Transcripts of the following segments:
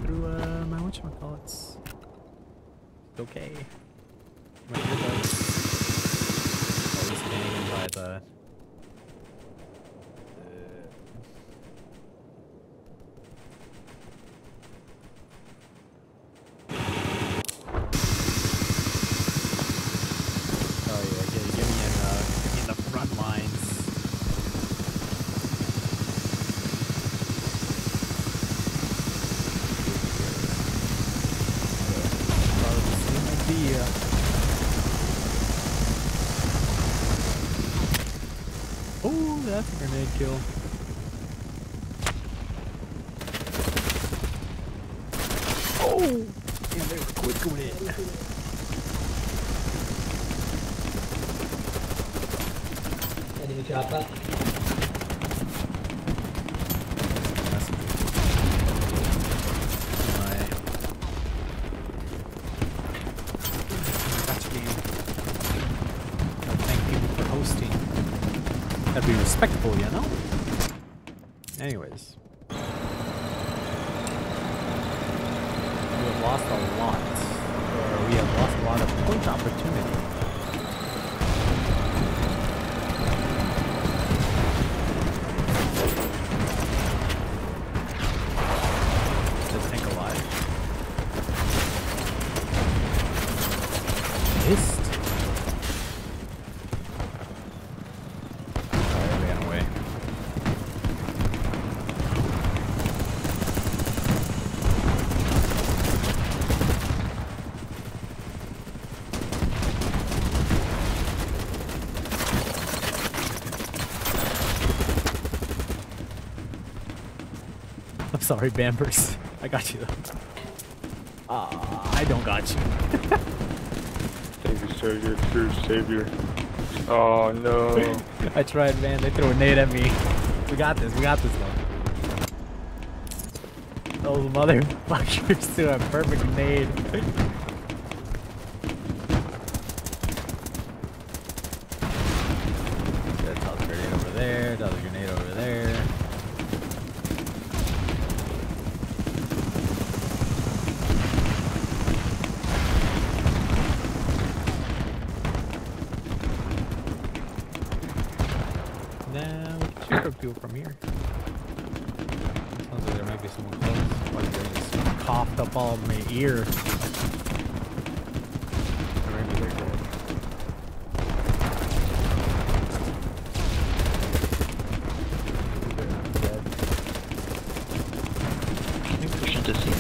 through my whatchamacallits. Okay. Always standing by the. Oh yeah, get me in the front lines. Oh, that's a grenade kill. Oh! Damn, they were quick going in. Enemy chopper. That'd be respectable, you know? Anyways. We have lost a lot. Or we have lost a lot of point opportunity. This tank alive. Missed. I'm sorry, Bambers. I got you though. I don't got you. Thank you, sir. You're a true savior. Oh no. I tried, man. They threw a nade at me. We got this. We got this though. Those motherfuckers threw a perfect nade. That's a grenade over there. That's a grenade over there. Now we can shoot for people from here. Sounds like there might be someone close. Like they just coughed up all of my ear. Or maybe they're dead. They're dead. Can you push into C?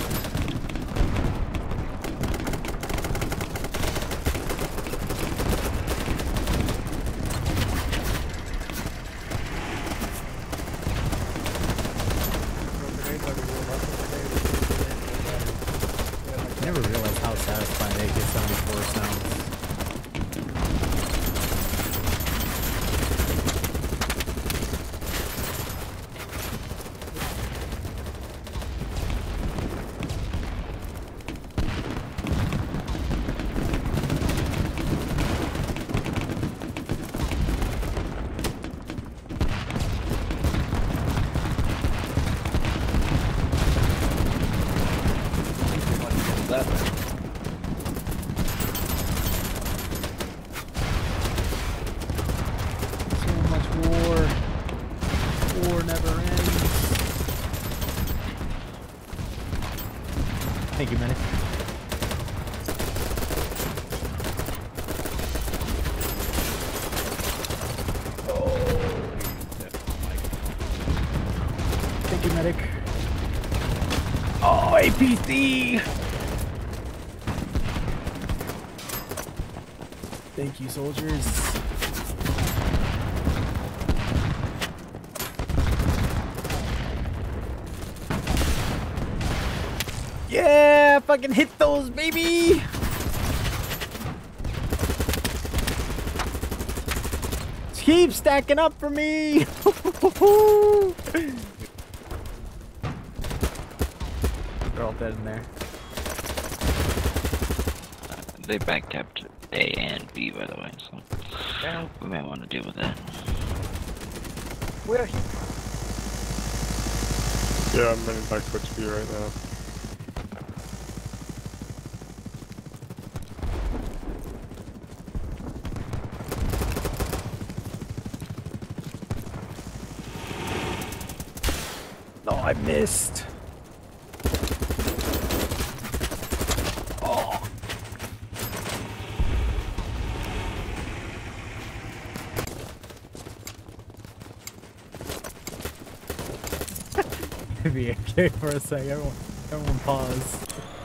I never realized how satisfying AK-74 sounds. That way. So much war. War never ends. Thank you, medic. Thank you, medic. Oh, APC! Thank you, soldiers. Yeah, fucking hit those, baby! Keep stacking up for me! They're all dead in there. They backcapped A and B, by the way, so Down. we might want to deal with that. Where? Yeah, I'm running back towards B right now. I missed. Oh. Maybe okay for a sec. Everyone pause.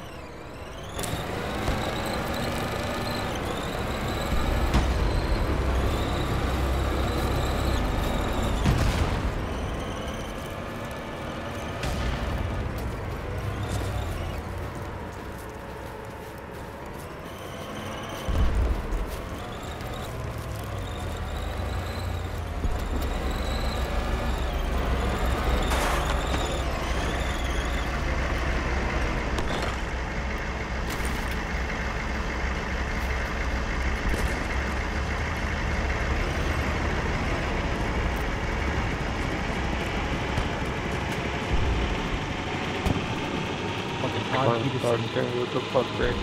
What the fuck, Rick?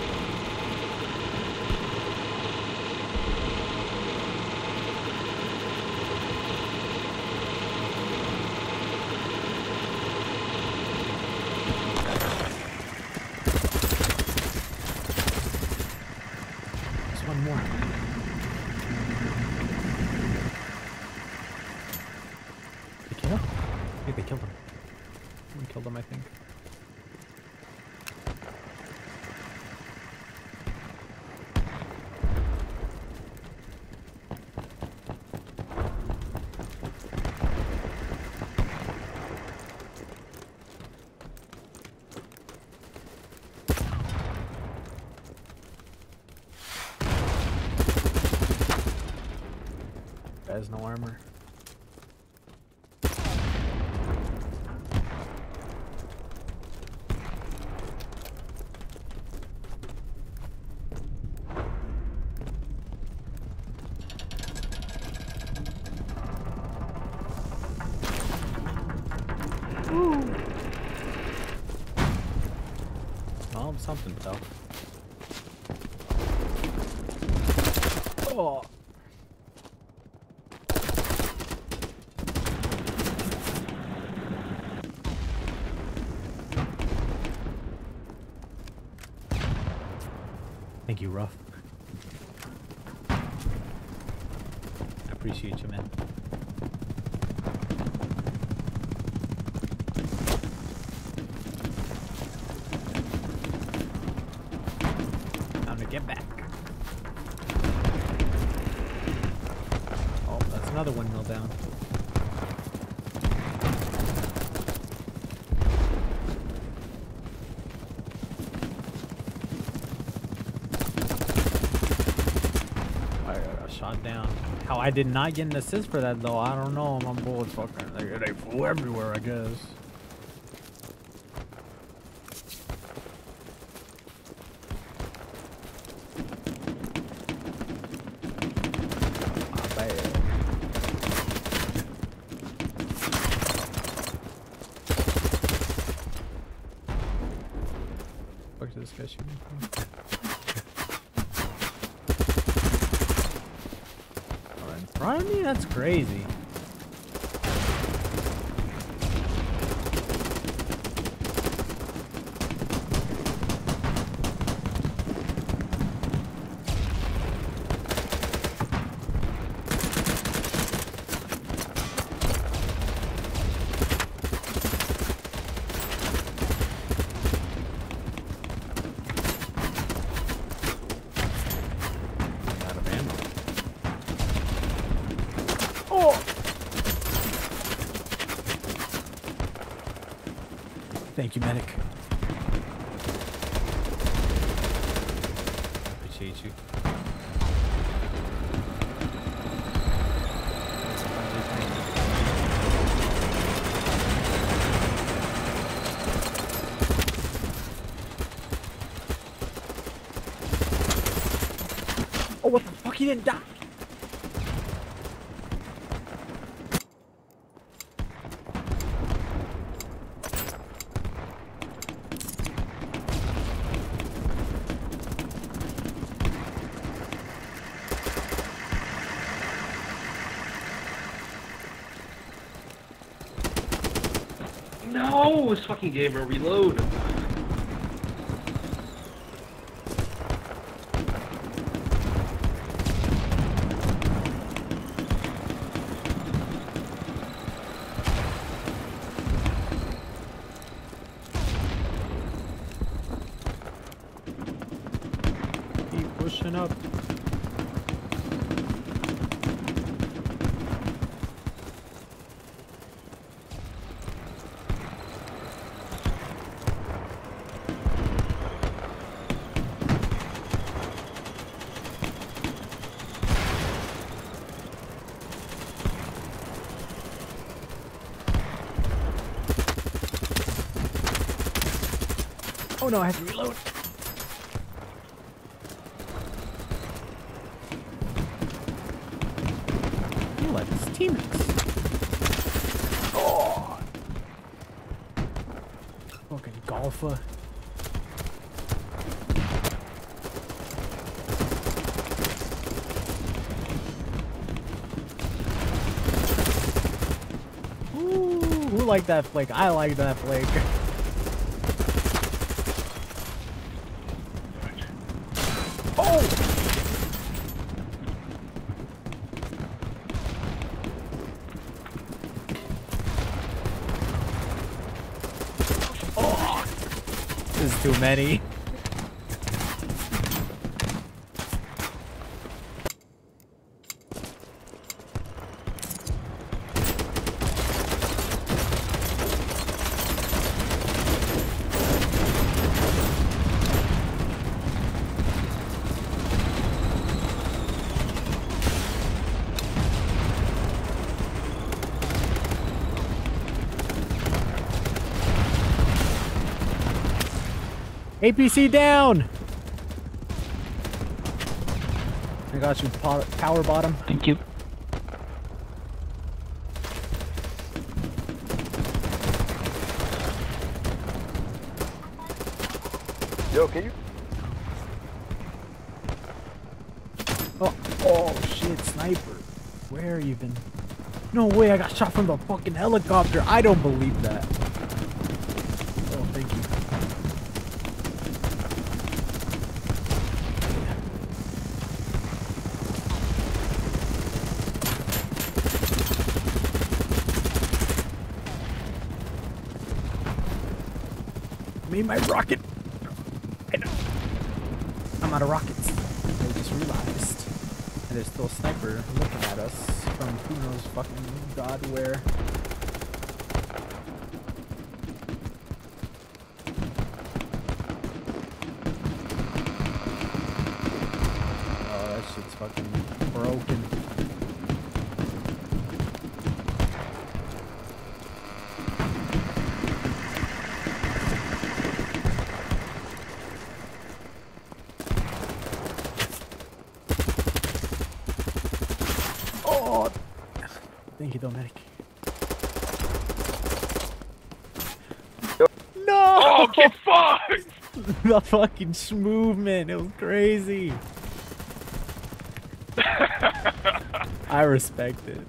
There's one more. They kill him? I think they killed him. Someone killed him, I think. Has no armor. Well, something fell. Oh. Thank you, Ruff. I appreciate you, man. Time to get back. Oh, that's another windmill down. Shot down. How I did not get an assist for that though, I don't know. My bullets fucking they flew everywhere, I guess. Not bad. Fuck this guy shooting from? Front of me? That's crazy. Thank you, medic. Appreciate you. Oh, what the fuck? He didn't die. No! almost fucking gave her a reload. Keep pushing up. Oh no, I have to reload. You like his teammates. Oh. Fucking golfer. Ooh, who liked that flick? I like that flick. This is too many. APC down! I got you, power bottom. Thank you. Yo, can you? Oh shit, sniper. Where even? No way, I got shot from the fucking helicopter. I don't believe that. Oh, thank you. Made my rocket. I'm out of rockets. I just realized. And there's still a sniper looking at us from who knows fucking god where. Oh, that shit's fucking broken. Oh, thank you, Dominic. No! Oh, get fucked! The fucking movement, it was crazy. I respect it.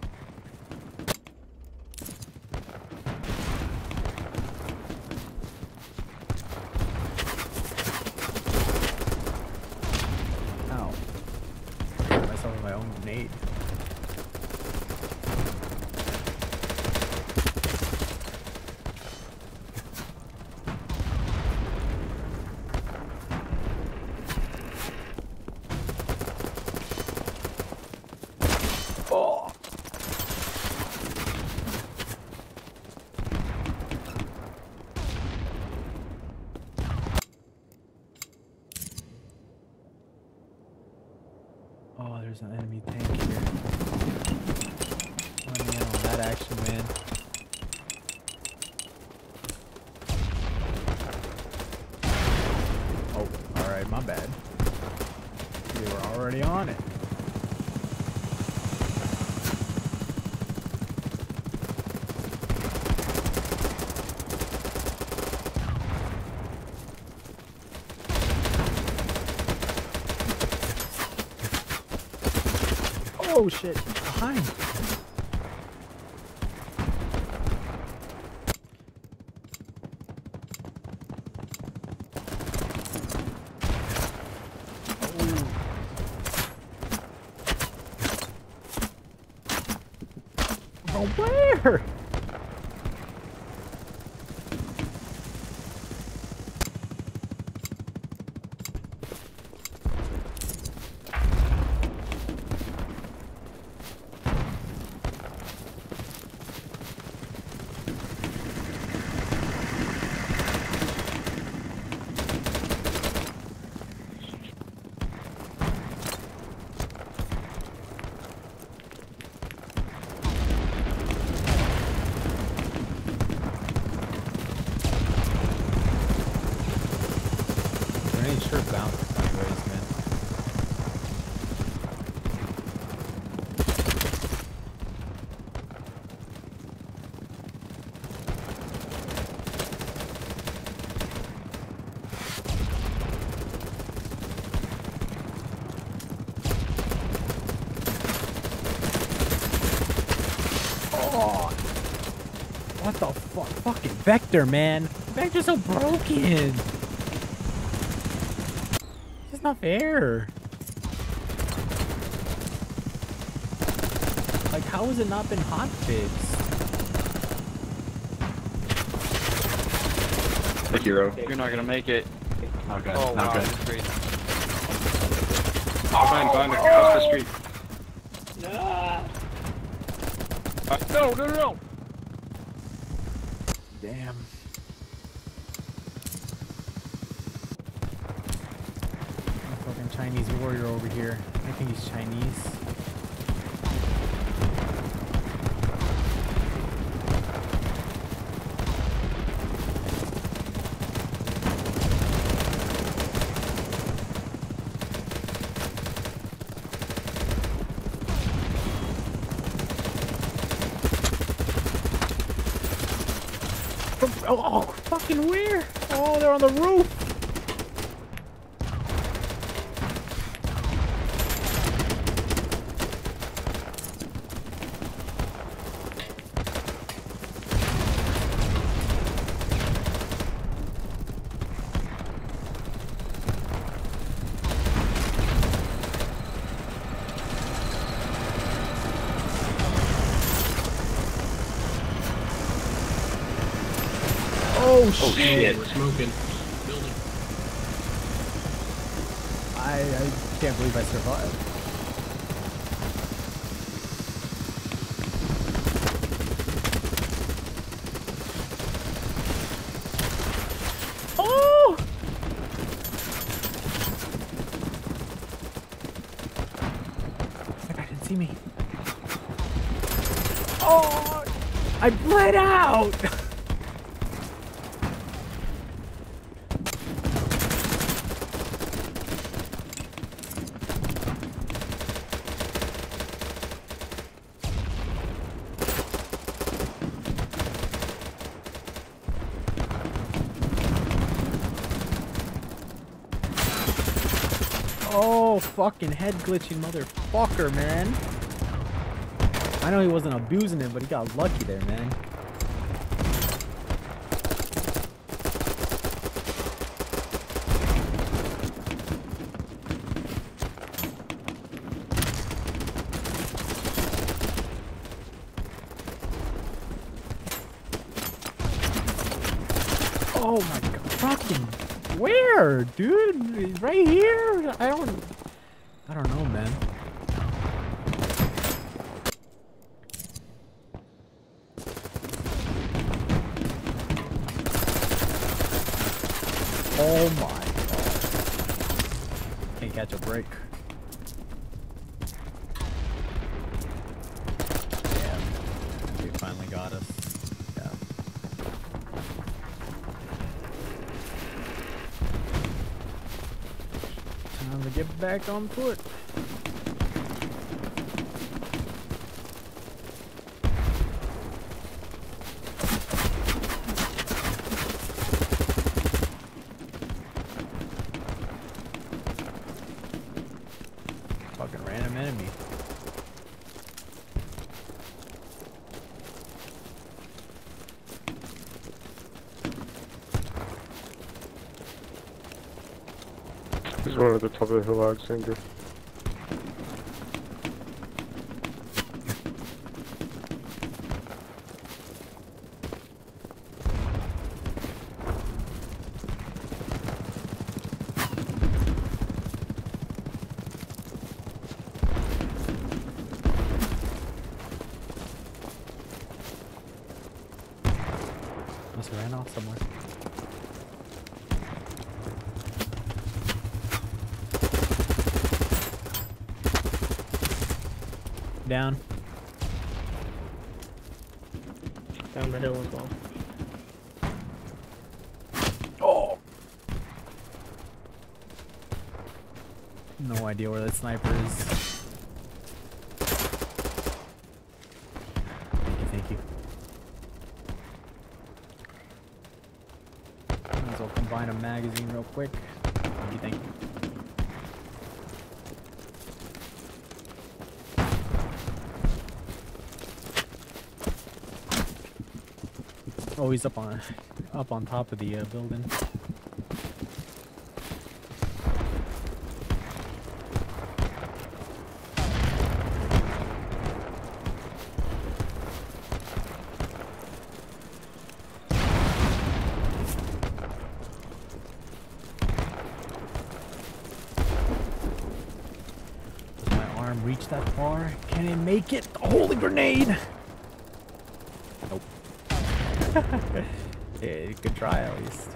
Ow. I hit myself with my own grenade. Oh. Oh, there's an enemy tank here. Let me in on that action, man. Oh, alright, my bad. We were already on it. Oh shit, behind. From where? Sure bounce sideways, man. Oh, what the fuck? Fucking Vector, man. Vector's so broken. It's not fair. Like, how has it not been hotfixed? The hero. You're not gonna make it. Not good. Oh, Not wow. good. That's great. Behind, across the street. No, no, no, no. Damn. Fucking Chinese warrior over here. I think he's Chinese. Oh, fucking where? Oh, they're on the roof. Oh shit! We're smoking. Building. I can't believe I survived. Oh! That guy didn't see me. Oh! I bled out! Oh, fucking head glitching motherfucker, man. I know he wasn't abusing it, but he got lucky there, man. Oh my god, fucking where, dude? Right here? I don't know, man. Oh my god. Can't catch a break. Yeah. They finally got us. Yeah. Time to get back on foot. Fucking random enemy. There's one at the top of the hill, Alexander. somewhere. Down. Down the hill as well. Oh! No idea where that sniper is. Thank you. Might as well combine a magazine real quick. Thank you. Oh, he's up on top of the building. Does my arm reach that far? Can it make it? Holy grenade! Nope. Yeah, you could try at least.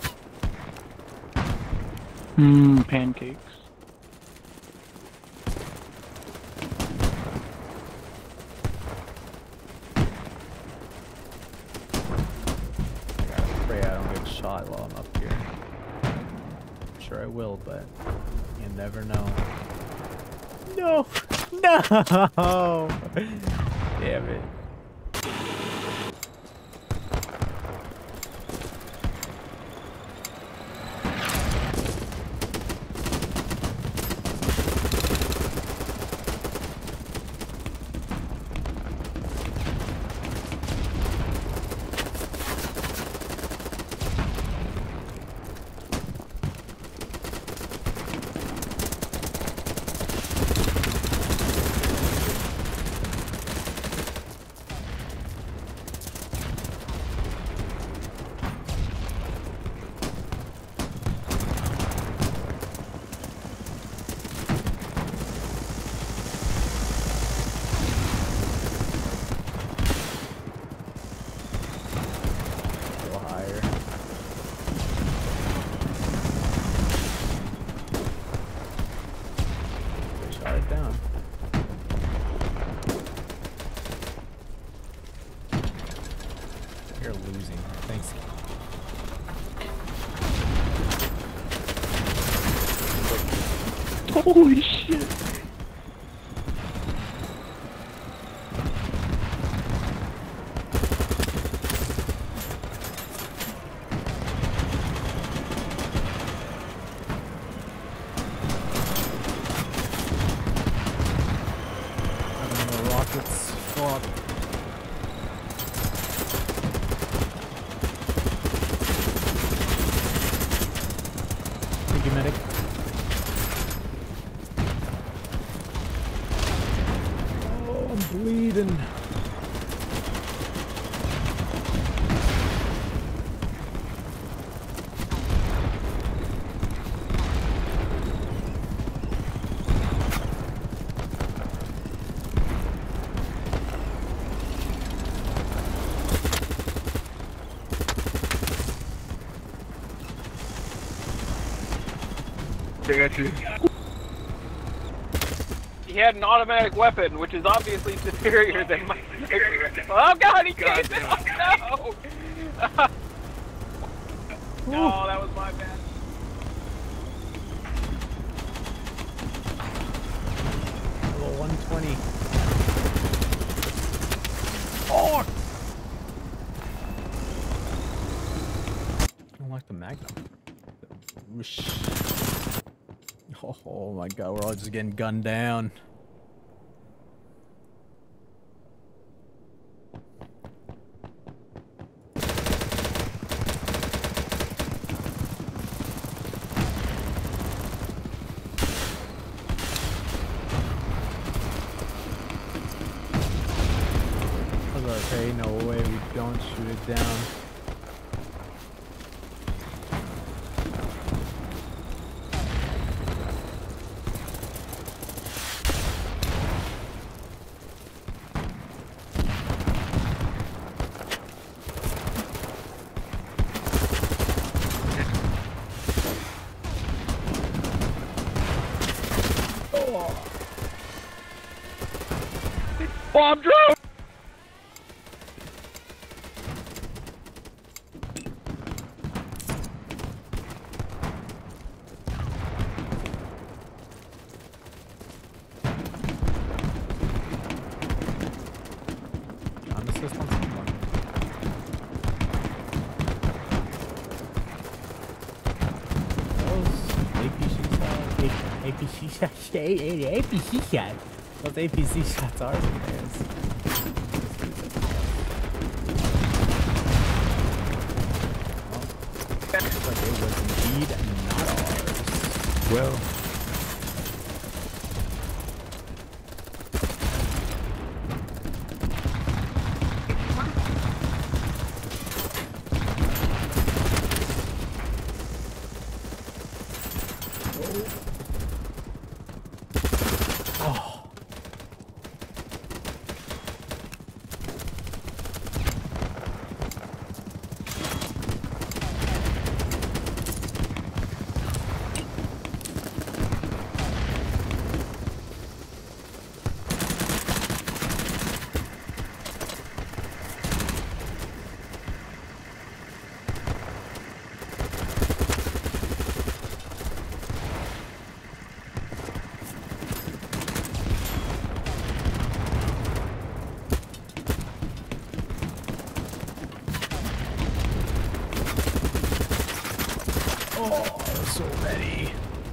Pancakes. I gotta pray I don't get shot while I'm up here. I'm sure I will, but you never know. No! No! Damn it. You're losing. Thanks. Holy shit! I don't know, rockets. Fuck. Thank you, medic. Oh, I'm bleeding. I got you. He had an automatic weapon, which is obviously superior than my sniper. Oh god, he came down! No! No, that was my bad. Level 120. Oh! I don't like the Magnum. Whoosh. Oh my god, we're all just getting gunned down. I was like, okay, no way, we don't shoot it down. bomb drone! I'm assist on someone. APC shots. APC shots. Those APC shots are looks like it was indeed not ours. Well. Oh, so many.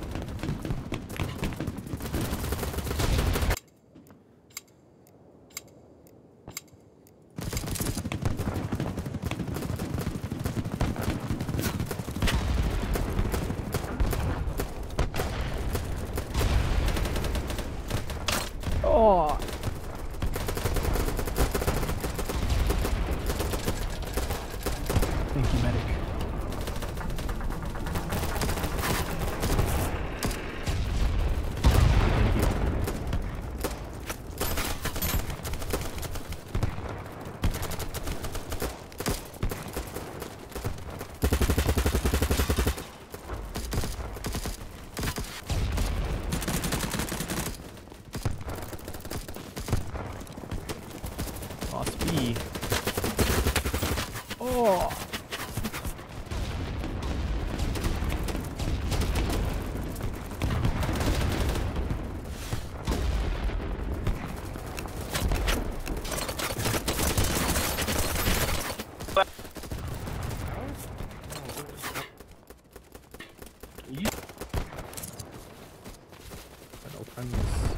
Oh. Thank you, medic. Lost B. Oh. I'll open this.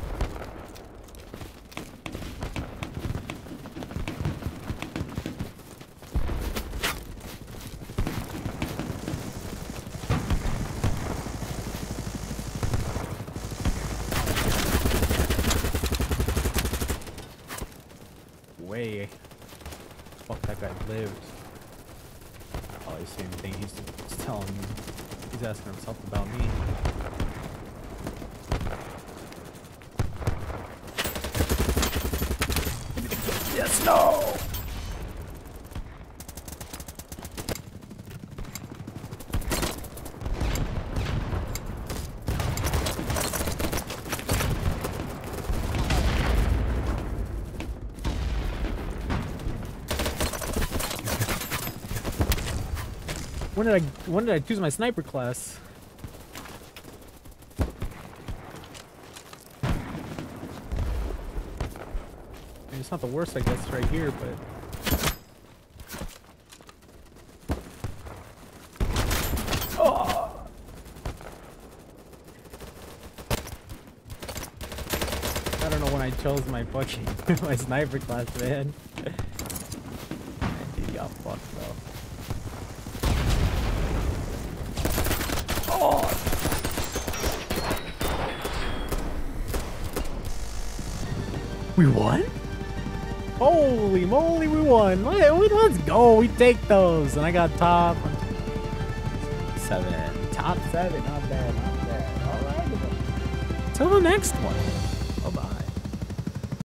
Way. Fuck, that guy lived. Probably the same thing he's telling me. He's asking himself about me. Yes, no! When did I choose my sniper class? I mean, it's not the worst, I guess, right here, but oh! I don't know when I chose my fucking my sniper class, man. Dude got fucked though. Oh. We won? Holy moly, we won. Let's go. We take those. And I got top 7. Top 7. Not bad, not bad. All right. Till the next one.